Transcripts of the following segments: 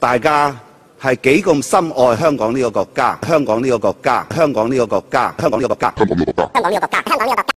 大家係幾咁深愛香港呢個國家，香港呢個國家，香港呢個國家，香港呢個國家，香港呢個國家，香港呢個國家，香港呢個國家。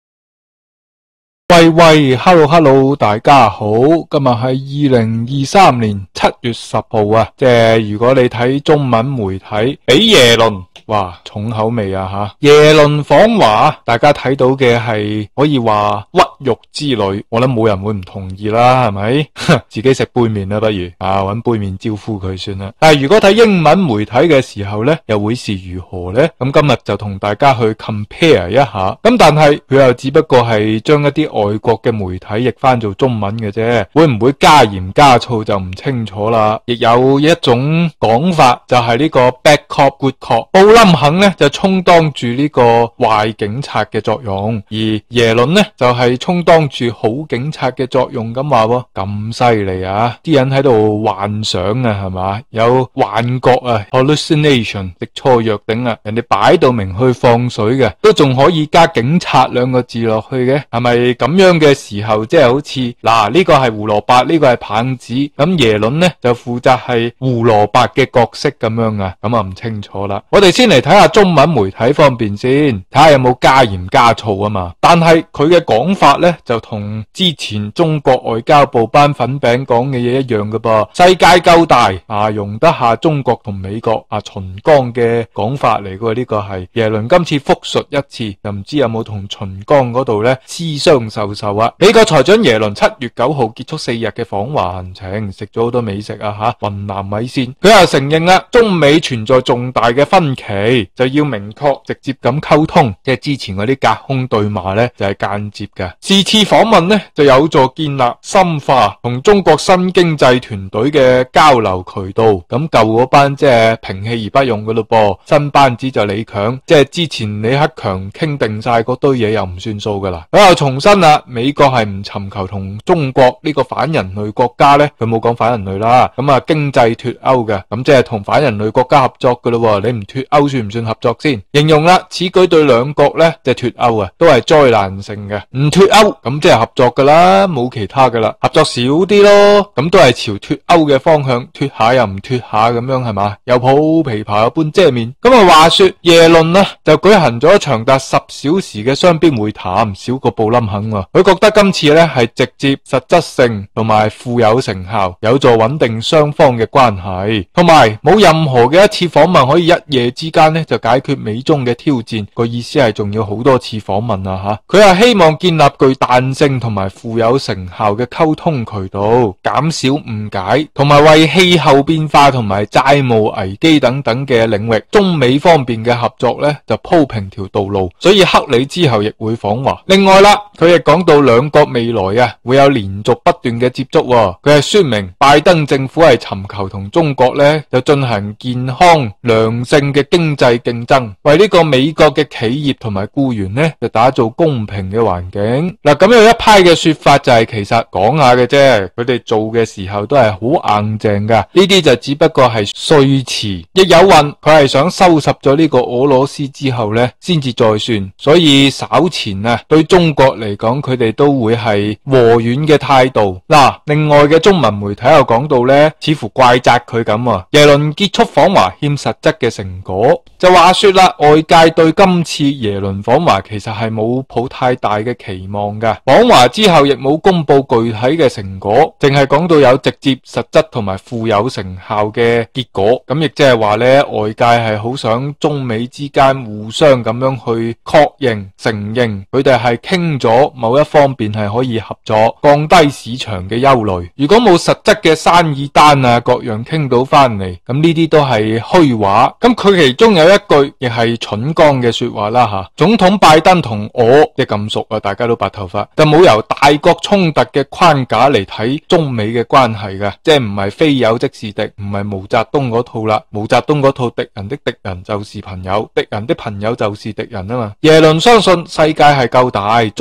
喂 ，hello， 大家好，今日係2023年7月10號啊，即係如果你睇中文媒體，俾耶倫，哇，重口味啊吓，耶倫訪華，大家睇到嘅係可以話屈辱之旅，我諗冇人會唔同意啦，係咪？自己食杯麵啦，不如啊，搵杯麵招呼佢算啦。但係如果睇英文媒體嘅時候呢，又會是如何呢？咁今日就同大家去 compare 一下，咁但係佢又只不過係將一啲外國嘅媒體譯翻做中文嘅啫，會唔會加鹽加醋就唔清楚啦。亦有一種講法就係呢個 bad cop good cop， 布林肯呢就充當住呢個壞警察嘅作用，而耶倫呢就係充當住好警察嘅作用咁話喎，咁犀利啊！啲人喺度幻想啊，係嘛？有幻覺啊 ，hallucination， 食錯藥頂啊！人哋擺到明去放水嘅，都仲可以加警察兩個字落去嘅，係咪咁樣嘅時候，即係好似嗱呢個係胡蘿蔔，呢個係棒子，咁耶倫呢就負責係胡蘿蔔嘅角色咁樣啊？咁啊唔清楚啦。我哋先嚟睇下中文媒體方面先，睇下有冇加鹽加醋啊嘛。但係佢嘅講法呢，就同之前中國外交部班粉餅講嘅嘢一樣嘅噃。世界夠大啊，容得下中國同美國啊，秦剛嘅講法嚟嘅，呢個係耶倫今次複述一次，又唔知有冇同秦剛嗰度呢私相授受啊。美國財長耶倫7月9號結束4日嘅訪華行程，食咗好多美食啊吓，雲南米線。佢又承認啦，中美存在重大嘅分歧，就要明確直接咁溝通，即係之前嗰啲隔空對罵呢，就係間接嘅。是次訪問呢，就有助建立深化同中國新經濟團隊嘅交流渠道。咁舊嗰班即係平氣而不用嘅咯噃，新班子就李強，即係之前李克強傾定晒嗰堆嘢又唔算數噶啦。佢又重申啦，美國係唔尋求同中國呢個反人類國家呢，佢冇講反人類啦，咁啊經濟脫歐嘅，咁即係同反人類國家合作嘅咯。你唔脫歐算唔算合作先？形容啦，此舉對兩國呢，即係脫歐啊，都係災難性嘅。唔脫歐咁即係合作噶啦，冇其他噶啦，合作少啲咯，咁都係朝脫歐嘅方向，脫下又唔脫下咁樣係嘛？又抱琵琶又半遮面。咁啊話說耶倫呢，就舉行咗長達10小時嘅雙邊會談，少過布林肯喎。佢覺得今次呢係直接實質性同埋富有成效，有助穩定雙方嘅關係，同埋冇任何嘅一次訪問可以一夜之間呢就解決美中嘅挑戰。個意思係仲要好多次訪問啊吓。佢係希望建立具彈性同埋富有成效嘅溝通渠道，減少誤解，同埋為氣候變化同埋債務危機等等嘅領域，中美方面嘅合作呢就鋪平條道路。所以克里之後亦會訪華。另外啦，佢亦講到兩國未來啊會有連續不斷嘅接觸。佢係說明拜登政府係尋求同中國呢就進行健康良性嘅經濟競爭，為呢個美國嘅企業同埋僱員呢就打造公平嘅環境。嗱，咁有一派嘅說法就係其實講下嘅啫，佢哋做嘅時候都係好硬淨噶，呢啲就只不過係說辭。亦有運佢係想收拾咗呢個俄羅斯之後呢先至再算，所以稍前啊對中國嚟講佢哋都會係和婉嘅態度。嗱，另外嘅中文媒體又講到呢，似乎怪責佢咁啊，耶倫結束訪華欠實質嘅成果。就話說啦，外界對今次耶倫訪華其實係冇抱太大嘅期望噶，訪華之後亦冇公布具體嘅成果，淨係講到有直接實質同埋富有成效嘅結果。咁亦即係話呢，外界係好想中美之間互相咁樣去確認承認佢哋係傾咗某一方面係可以合作，降低市場嘅憂慮。如果冇實質嘅生意單啊各樣傾到翻嚟，咁呢啲都係虛話。咁佢其中有一句亦係蠢剛嘅說話啦吓，總統拜登同我即係咁熟啊，大家都白頭髮，就冇由大國衝突嘅框架嚟睇中美嘅關係嘅，即係唔係非友即是敵，唔係毛澤東嗰套啦。毛澤東嗰套敵人的敵人就是朋友，敵人的朋友就是敵人啊嘛。耶倫相信世界係夠大，足以容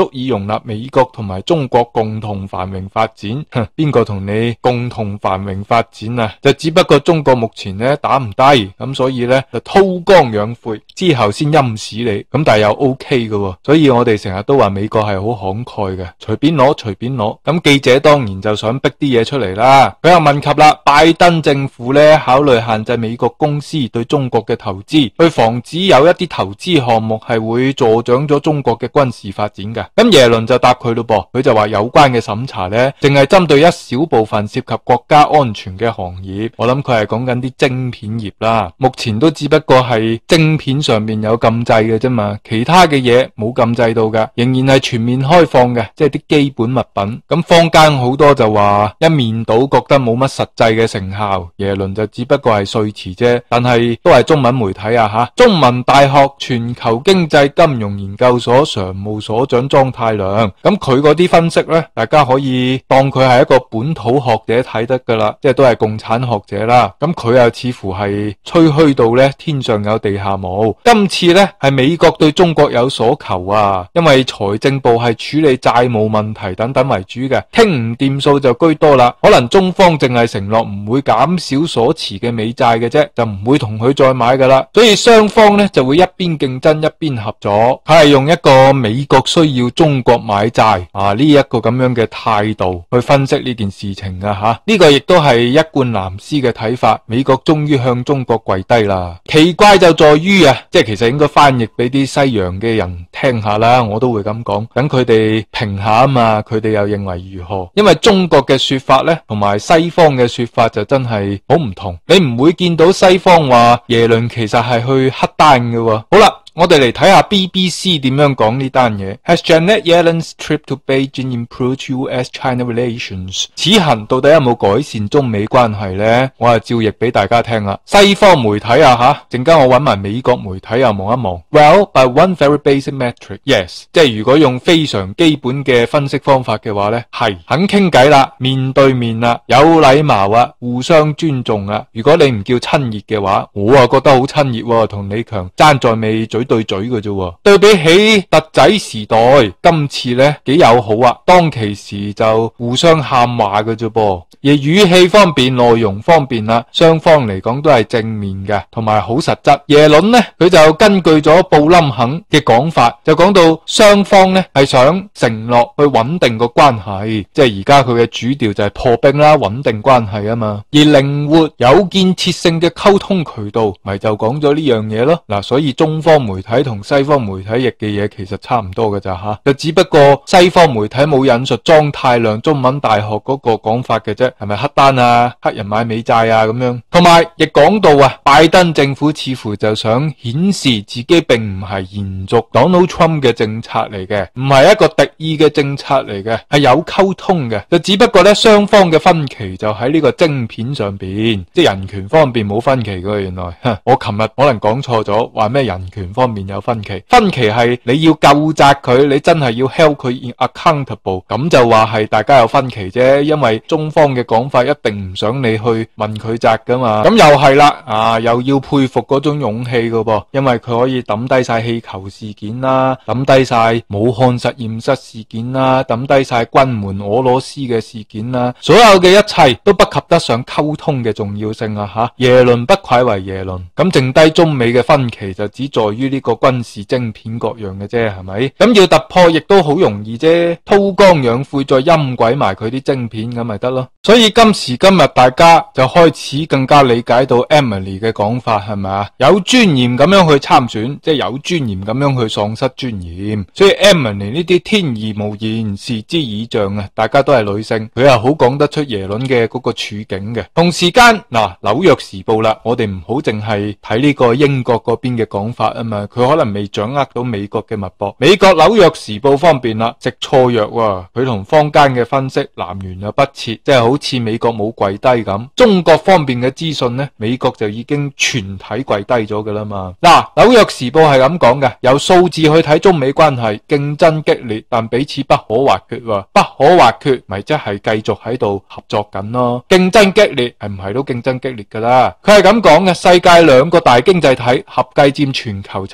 成立美國同埋中國共同繁榮發展。邊個同你共同繁榮發展啊？就只不過中國目前呢打唔低，咁所以呢就韜光養晦，之後先陰死你。咁但係又 OK 嘅，所以我哋成日都話美國係好慷慨嘅，隨便攞隨便攞。咁記者當然就想逼啲嘢出嚟啦。佢又問及啦，拜登政府呢考慮限制美國公司對中國嘅投資，去防止有一啲投資項目係會助長咗中國嘅軍事發展嘅。咁耶倫就答佢咯噃，佢就話有關嘅審查呢淨係針對一小部分涉及國家安全嘅行業。我諗佢係講緊啲晶片業啦，目前都只不過係晶片上面有禁制嘅啫嘛，其他嘅嘢冇禁制到嘅，仍然係全面開放嘅，即係啲基本物品。咁坊間好多就話一面倒，覺得冇乜實際嘅成效，耶倫就只不過係說辭啫，但係都係中文媒體啊吓。中文大學全球經濟金融研究所常務所長莊太量，咁佢嗰啲分析呢，大家可以當佢係一個本土學者睇得噶啦，即係都係共產學者啦。咁佢又似乎係吹噓到呢天上有地下冇。今次呢係美國對中國有所求啊，因為財政部係處理債務問題等等為主嘅，傾唔掂數就居多啦。可能中方淨係承諾唔會減少所持嘅美債嘅啫，就唔會同佢再買噶啦。所以雙方呢就會一邊競爭一邊合作，佢係用一個美國需要中國買債啊呢一個咁樣嘅態度去分析呢件事情噶吓。呢個亦都係一貫藍絲嘅睇法，美國終於向中國跪低啦。奇怪就在於啊，即係其實應該翻譯俾啲西洋嘅人聽下啦，我都會咁講，等佢哋評下啊嘛，佢哋又認為如何？因為中國嘅說法呢，同埋西方嘅說法就真係好唔同，你唔會見到西方話耶倫其實係去黑單嘅喎。好啦，我哋嚟睇下 BBC 點樣講呢單嘢。Has Janet Yellen's trip to Beijing improved US-China relations？ 此行到底有冇改善中美關係呢？我就照譯俾大家聽啦。西方媒體啊吓，陣間我揾埋美國媒體又望一望。Well, by one very basic metric, yes， 即係如果用非常基本嘅分析方法嘅話呢，係肯傾偈啦，面對面啦，有禮貌啊，互相尊重啊。如果你唔叫親熱嘅話，我啊覺得好親熱喎，同李強爭在未嘴對嘴嘅啫。對比起特仔時代，今次呢幾友好啊，當其時就互相喊話嘅啫噃，而語氣方面、內容方面啦，雙方嚟講都係正面嘅，同埋好實質。耶倫呢，佢就根據咗布林肯嘅講法，就講到雙方呢係想承諾去穩定個關係，即係而家佢嘅主調就係破冰啦，穩定關係啊嘛。而靈活有建設性嘅溝通渠道，咪就講咗呢樣嘢咯。嗱，所以中方媒體同西方媒體譯嘅嘢其實差唔多嘅咋吓，就只不過西方媒體冇引述莊太量中文大學嗰個講法嘅啫，係咪黑單啊、黑人買美債啊咁樣。同埋亦講到啊，拜登政府似乎就想顯示自己並唔係延續 Donald Trump 嘅政策嚟嘅，唔係一個敵意嘅政策嚟嘅，係有溝通嘅，就只不過咧雙方嘅分歧就喺呢個晶片上邊，即係人權方面冇分歧嘅。原來我琴日可能講錯咗，話咩人權方面有分歧，分歧係你要究責佢，你真係要 hold 佢 accountable， 咁就話係大家有分歧啫。因為中方嘅講法一定唔想你去問佢責噶嘛，咁又係啦啊，又要佩服嗰種勇氣噶噃，因為佢可以抌低晒氣球事件啦，抌低晒武漢實驗室事件啦，抌低晒軍門俄羅斯嘅事件啦，所有嘅一切都不及得上溝通嘅重要性啊吓！耶倫不愧為耶倫，咁剩低中美嘅分歧就只在於呢個軍事晶片各樣嘅啫，係咪？咁要突破亦都好容易啫，韜光養晦再陰鬼埋佢啲晶片咁咪得咯。所以今時今日大家就開始更加理解到 Emily 嘅講法，係咪啊？有尊嚴咁樣去參選，即係有尊嚴咁樣去喪失尊嚴。所以 Emily 呢啲天意無言，視之以象啊，大家都係女性，佢係好講得出耶倫嘅嗰個處境嘅。同時間嗱，紐約時報啦，我哋唔好淨係睇呢個英國嗰邊嘅講法啊嘛，佢可能未掌握到美國嘅脈搏。美國紐約時報方面啦，食錯藥喎，佢同坊間嘅分析南轅又北轍，即係好似美國冇跪低咁。中國方面嘅資訊呢，美國就已經全體跪低咗噶啦嘛。嗱，紐約時報係咁講嘅，由數字去睇中美關係，競爭激烈，但彼此不可或缺喎。不可或缺，咪即係繼續喺度合作緊咯。競爭激烈係唔係都競爭激烈噶啦？佢係咁講嘅，世界兩個大經濟體合計佔全球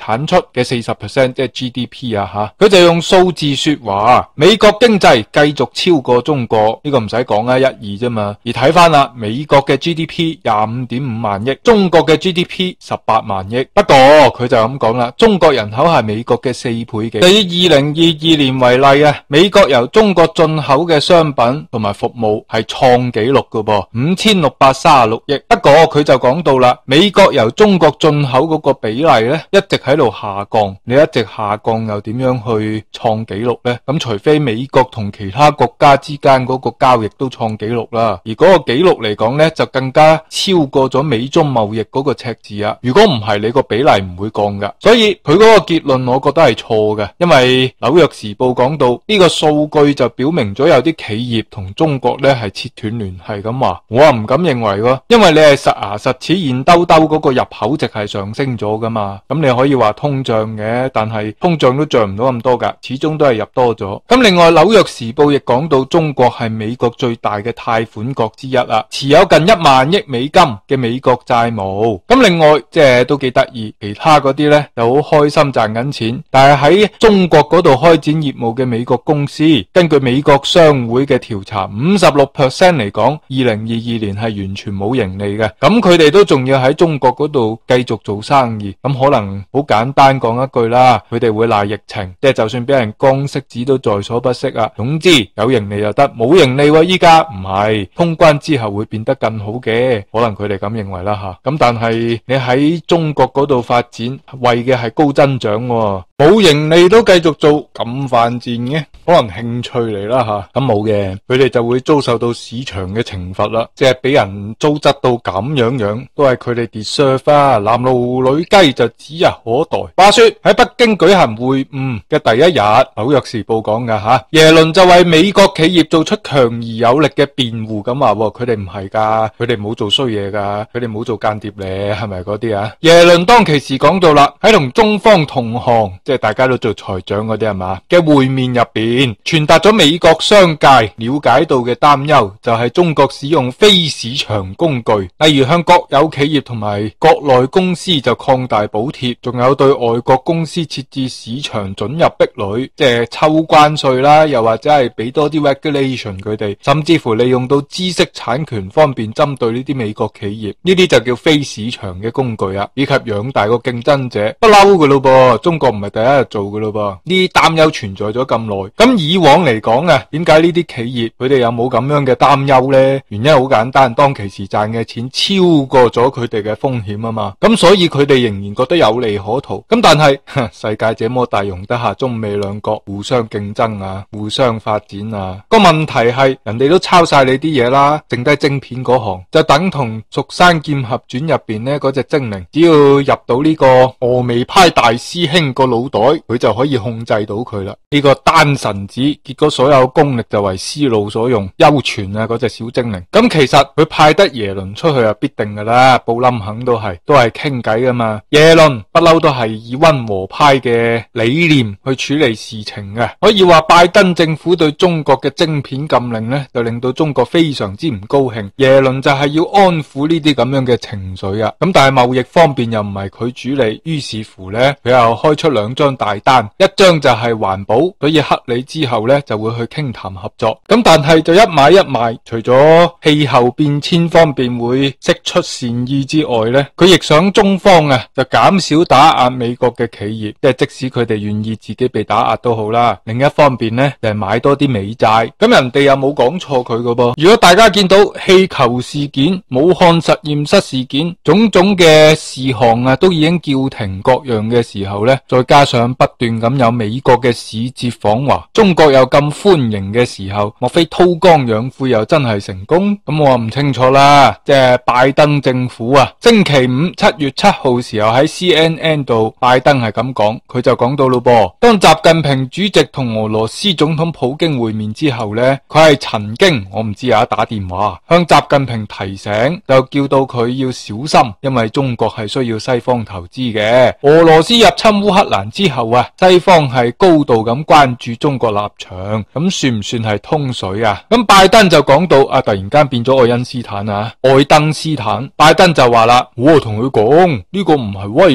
產出嘅40%，即係 GDP 啊吓，佢就用數字說話，美國經濟繼續超過中國，呢個唔使講啦，1、2啫嘛。而睇翻啦，美國嘅 GDP 25.5萬億，中國嘅 GDP 18萬億。不過佢就咁講啦，中國人口係美國嘅4倍幾。就以2022年為例啊，美國由中國進口嘅商品同埋服務係創紀錄㗎噃，5636億。不過佢就講到啦，美國由中國進口嗰個比例咧一直喺度下降，你一直下降又點樣去創紀錄呢？咁除非美國同其他國家之間嗰個交易都創紀錄啦，而嗰個紀錄嚟講呢，就更加超過咗美中貿易嗰個赤字啊！如果唔係，你個比例唔會降噶。所以佢嗰個結論我覺得係錯嘅，因為紐約時報講到呢個數據就表明咗有啲企業同中國呢係切斷聯繫咁話，我唔敢認為喎，因為你係實牙實齒現兜兜嗰個入口值係上升咗噶嘛，咁你可以話通脹嘅，但係通脹都漲唔到咁多噶，始終都係入多咗。咁另外紐約時報亦講到中國係美國最大嘅貸款國之一啦，持有近1萬億美金嘅美國債務。咁另外即係都幾得意，其他嗰啲呢就好開心賺緊錢，但係喺中國嗰度開展業務嘅美國公司，根據美國商會嘅調查，56% 嚟講，2022年係完全冇盈利嘅。咁佢哋都仲要喺中國嗰度繼續做生意，咁可能好簡單講一句啦，佢哋會賴疫情，即係就算俾人降息紙都在所不惜啊。總之有盈利就得，冇盈利喎，依家唔係通關之後會變得更好嘅，可能佢哋咁認為啦吓。咁但係你喺中國嗰度發展，為嘅係高增長喎，冇盈利都繼續做，咁犯賤嘅，可能興趣嚟啦吓。咁冇嘅，佢哋就會遭受到市場嘅懲罰啦，即係俾人糟質到咁樣，都係佢哋 deserve 啊。男驢女雞就指日可待。話說喺北京舉行會晤嘅第一日，紐約時報講噶吓，耶倫就為美國企業做出強而有力嘅辯護，咁話佢哋唔係噶，佢哋冇做衰嘢噶，佢哋冇做間諜咧，係咪嗰啲啊？耶倫當其時講到啦，喺同中方同行，即係大家都做財長嗰啲係嘛嘅會面入邊，傳達咗美國商界了解到嘅擔憂，就係中國使用非市場工具，例如向國有企業同埋國內公司就擴大補貼，仲有對外國公司設置市場准入壁壘，即係抽關稅啦，又或者係俾多啲 regulation 佢哋，甚至乎利用到知識產權方面針對呢啲美國企業，呢啲就叫非市場嘅工具啊，以及養大個競爭者，不嬲噶咯噃，中國唔係第一日做噶咯噃，呢啲擔憂存在咗咁耐。咁以往嚟講啊，點解呢啲企業佢哋有冇咁樣嘅擔憂呢？原因好簡單，當其時賺嘅錢超過咗佢哋嘅風險啊嘛，咁所以佢哋仍然覺得有利可圖。咁但係世界這麼大，容得下中美兩國互相競爭啊，互相發展啊。個問題係人哋都抄晒你啲嘢啦，剩低晶片嗰行就等同《蜀山劍俠傳》入邊呢嗰隻精靈，只要入到呢個峨眉派大師兄個腦袋，佢就可以控制到佢啦。呢個單神子，結果所有功力就為思路所用，幽傳啊嗰隻小精靈。咁其實佢派得耶倫出去啊，必定噶啦，布林肯都係傾偈噶嘛。耶倫不嬲都係以溫和派嘅理念去處理事情嘅，可以話拜登政府對中國嘅晶片禁令呢，就令到中國非常之唔高興。耶倫就係要安撫呢啲咁樣嘅情緒啊。咁但係貿易方面又唔係佢主理，於是乎呢，佢又開出2張大單，一張就係環保，所以克里之後呢就會去傾談合作。咁但係就一買一賣，除咗氣候變遷方面會釋出善意之外呢，佢亦想中方啊就減少打壓美國嘅企業，即係即使佢哋願意自己被打壓都好啦。另一方面呢，就係買多啲美債，咁人哋又冇講錯佢噶噃。如果大家見到氣球事件、武漢實驗室事件種種嘅事項啊，都已經叫停各樣嘅時候呢，再加上不斷咁有美國嘅使節訪華，中國又咁歡迎嘅時候，莫非韜光養晦又真係成功？咁我唔清楚啦。即係拜登政府啊，星期5 7月7號時候喺 CNN 度，拜登係咁講，佢就講到咯噃。當習近平主席同俄羅斯總統普京會面之後呢，佢係曾經我唔知啊打電話向習近平提醒，就叫到佢要小心，因為中國係需要西方投資嘅。俄羅斯入侵烏克蘭之後啊，西方係高度咁關注中國立場，咁算唔算係通水啊？咁拜登就講到啊，突然間變咗愛因斯坦啊，愛登斯坦。拜登就話啦，我同佢講呢個唔係威脅，係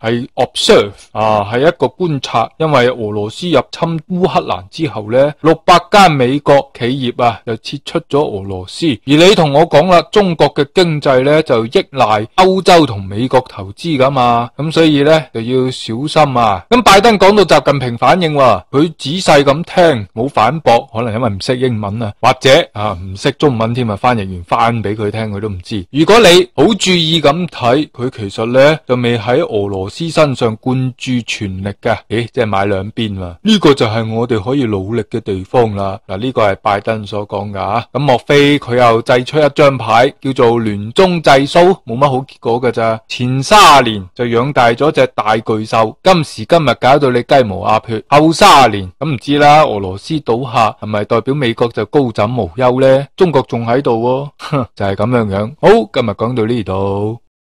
係 observe 係一個觀察，因為俄羅斯入侵烏克蘭之後呢，600間美國企業就撤出咗俄羅斯。而你同我講啦，中國嘅經濟呢就依賴歐洲同美國投資噶嘛，咁所以呢就要小心啊。咁拜登講到習近平反應佢仔細咁聽，冇反駁，可能因為唔識英文或者唔識中文添，翻譯員翻俾佢聽佢都唔知。如果你好注意咁睇，佢其實呢就未喺俄羅斯身上灌注全力嘅，即係買兩邊嘛。呢個就係我哋可以努力嘅地方啦。嗱，呢個係拜登所講噶。咁莫非佢又製出一張牌叫做聯中制蘇，冇乜好結果㗎咋？前30年就養大咗隻大巨獸，今時今日搞到你雞毛鴨血，後30年咁唔知啦。俄羅斯倒下係咪代表美國就高枕無憂呢？中國仲喺度喎，就係咁樣樣。好，今日講到呢度。